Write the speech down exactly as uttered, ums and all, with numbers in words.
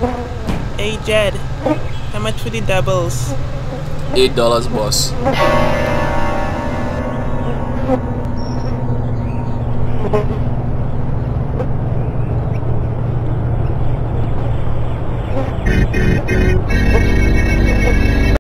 Hey Jed, how much for the doubles? Eight dollars, boss.